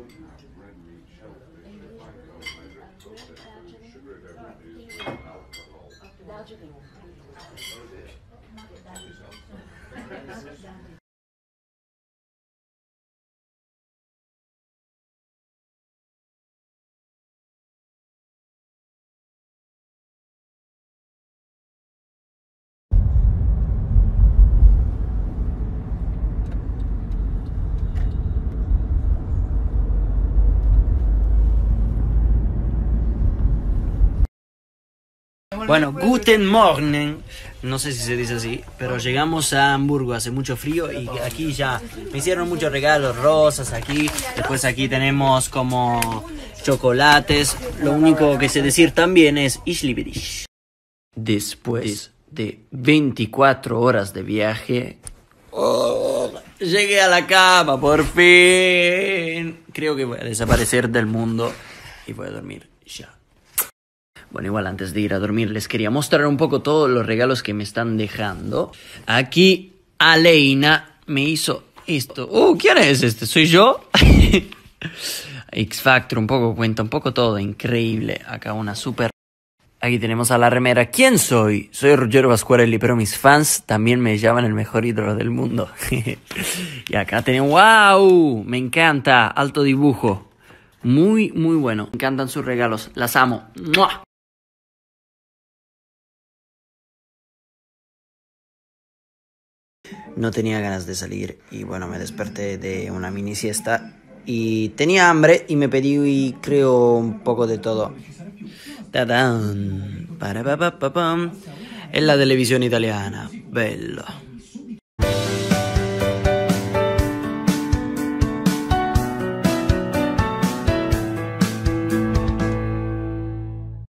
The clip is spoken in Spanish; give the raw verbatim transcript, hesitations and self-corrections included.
Bueno, guten Morgen, no sé si se dice así, pero llegamos a Hamburgo, hace mucho frío y aquí ya me hicieron muchos regalos, rosas aquí, después aquí tenemos como chocolates, lo único que sé decir también es Ich liebe dich. Después de veinticuatro horas de viaje, oh, llegué a la cama, por fin. Creo que voy a desaparecer del mundo y voy a dormir ya. Bueno, igual antes de ir a dormir les quería mostrar un poco todos los regalos que me están dejando. Aquí Aleina me hizo esto. ¡Uh! ¿Quién es este? ¿Soy yo? X Factor un poco, cuenta un poco todo. Increíble. Acá una super... Aquí tenemos a la remera. ¿Quién soy? Soy Ruggero Pasquarelli, pero mis fans también me llaman el mejor ídolo del mundo. Y acá tenemos... ¡Wow! Me encanta. Alto dibujo. Muy, muy bueno. Me encantan sus regalos. Las amo. ¡Mua! No tenía ganas de salir y bueno, me desperté de una mini siesta y tenía hambre y me pedí, creo, un poco de todo. ¡Tadán! Para, pa, pa, pa, pam. Es la televisión italiana. Bello.